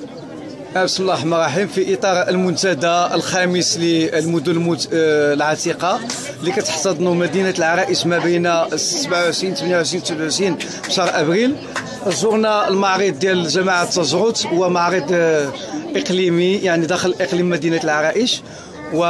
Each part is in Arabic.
بسم الله الرحمن الرحيم. في اطار المنتدى الخامس للمدن العتيقه اللي كتحتضن مدينه العرائش ما بين 27 28 29 شهر ابريل، زرنا المعرض ديال جماعه تجرت، هو معرض اقليمي يعني داخل اقليم مدينه العرائش. و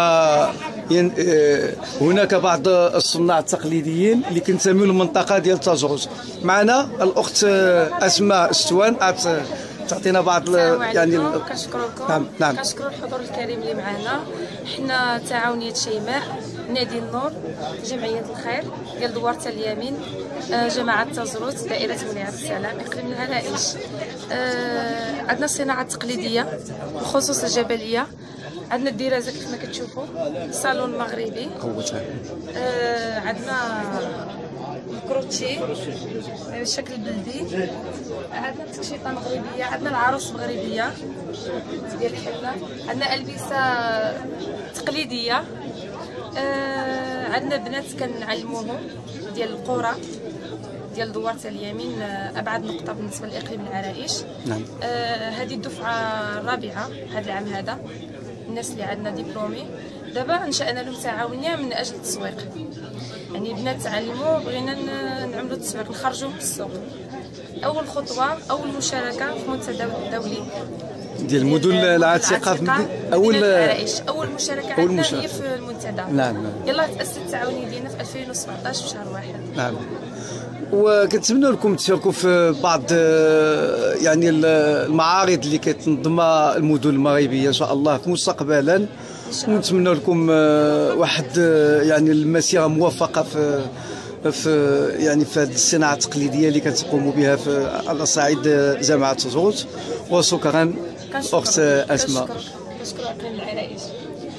هناك بعض الصناع التقليديين اللي كينتميو للمنطقه ديال تجرت. معنا الاخت اسماء الشتوان تعطينا بعض يعني كنشكركم. نعم. كنشكروا الحضور الكريم اللي معنا. حنا تعاونيه شيماء، نادي النور، جمعيه الخير ديال دوارة اليمين، جماعه تجرت، دائره مولاي عبد السلام، اقليم العرائش. عندنا الصناعه التقليديه بخصوص الجبليه، عندنا الدرازه كيف ما كتشوفوا، صالون مغربي، عندنا الكروتشي بالشكل بلدي، عندنا التكشيطه مغربيه، عندنا العروس مغربيه ديال الحله، عندنا البسه تقليديه، عندنا بنات كنعلموهم ديال القرى ديال دوارة اليمين، ابعد نقطه بالنسبه لاقليم العرائش. نعم. هذه الدفعه الرابعه هذا العام هذا، الناس اللي عندنا دبلومي. دابا انشأنا لهم تعاونيه من اجل التسويق، يعني بنات تعلموا، بغينا نعملوا التسويق، نخرجوهم للسوق. اول خطوه، اول مشاركه في المنتدى الدولي ديال المدن العتيقه في اول مشاركه عندنا هي في المنتدى. نعم. يلاه تاسست التعاونيه ديالنا في 2017 في شهر 1. نعم. وكنتمنوا لكم تشاركوا في بعض يعني المعارض اللي كتنظمها المدن المغربيه ان شاء الله مستقبلا، ونتمنى لكم واحد يعني المسيره موفقه في يعني في هذه الصناعه التقليديه اللي كتقوموا بها على صعيد جامعه تجرت. وشكرا اخت اسماء. كنشكر اقليم العرائش.